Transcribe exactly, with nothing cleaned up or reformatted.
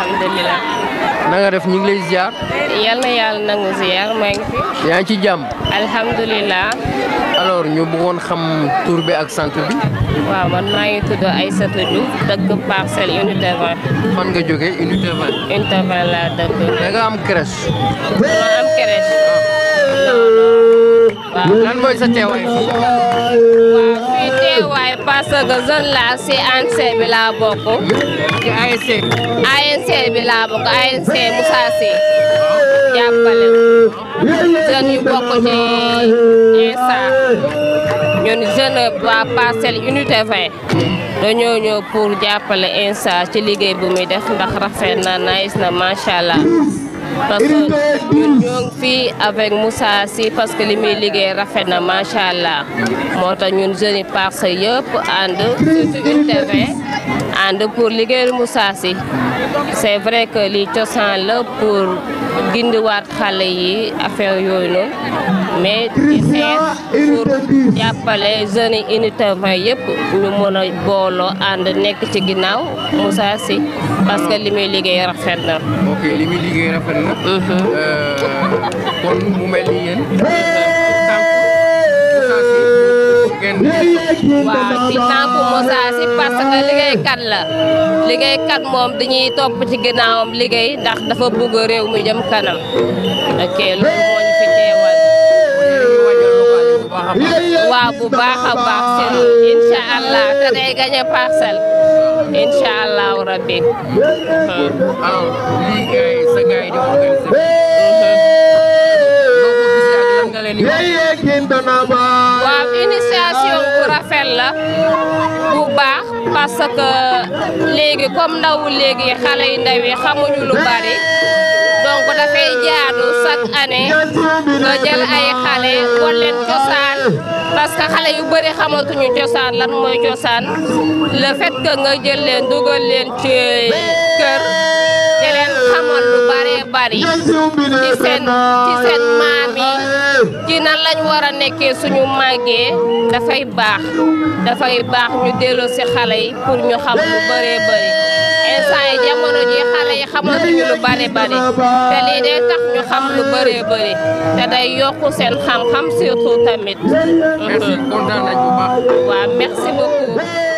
alhamdulilah. na nga def ñu ngi lay ziar. yal na yàlla nangu ziar maa ngi fi. yaa ngi ci jàmm. alhamdulilah. alors ñu bëggoon xam tur bi ak sant bi. waaw man maa ngi tudd Aïssatou Diouf dëkk Parcelles unité vingt. fan nga jógee unité vingt. unité vingt laa dëkk. da nga am crèche. ma am crèche. waaw lan mooy sa teewaay fii. waaw fii teewaay parce que zone la si A N C bi laa bokk. ci A S C. A N C bi laa bokk A N C Moussa Sy jàppale jeunes yu bokk ci INSA ñun jeune waa Parcelles unité vingt dañoo ñëw pour jàppale INSA ci liggéey bu muy def ndax rafet na nice na macha allah. parce que ñun ñoo ngi fii avec Moussa Sy parce que li muy liggéey rafet na macha allah moo tax ñun jeunes yi Parcelles yëpp ànd surtout unité vingt ànd pour liggéeyal Moussa Sy. c'est vrai que lii cosaan la pour gindiwaat xale yi affaire yooyu noonu mais di xeex pour jàppale jeunes yi unité vingt yëpp ñu mën a booloo ànd nekk ci ginnaaw Moussa Sy parce que li muy liggéey rafet na. ok li muy liggéey rafet na. kon mu mel ni yéen. waaw ci tànku Moussa Sy parce que liggéeykat la liggéeykat moom dañuy topp ci ginnaawam liggéey ndax dafa bëgg réew mi jëm kanam ok loolu moo ñu fi teewal. waaw bu baax a baax si incha allah te day gañe Parcelles incha allahu rabbi. alors lii gars yi sa gars yi di organiser. waaw initiation bu rafet la bu baax parce que léegi comme ndawu léegi xale yu ndaw yi xamuñu lu bari donc dafay jaadu chaque année nga jël ay xale wan leen cosaan parce que xale yu bëri xamatuñu cosaan lan mooy cosaan le fait que nga jël leen dugal leen ci kër te leen xamal lu bari bari ci seen ci seen maam yi ci nan lañ war a nekkee suñu màggee dafay baax dafay baax ñu delloo si xale yi pour ñu xam lu bëree bëri instant yi jamono ji xale yi xamatuñu lu bari bari te lii day tax ñu xam lu bëree bëri te day yokku seen xam-xam surtout tamit. merci kontaan nañ bu baax. waaw merci beaucoup.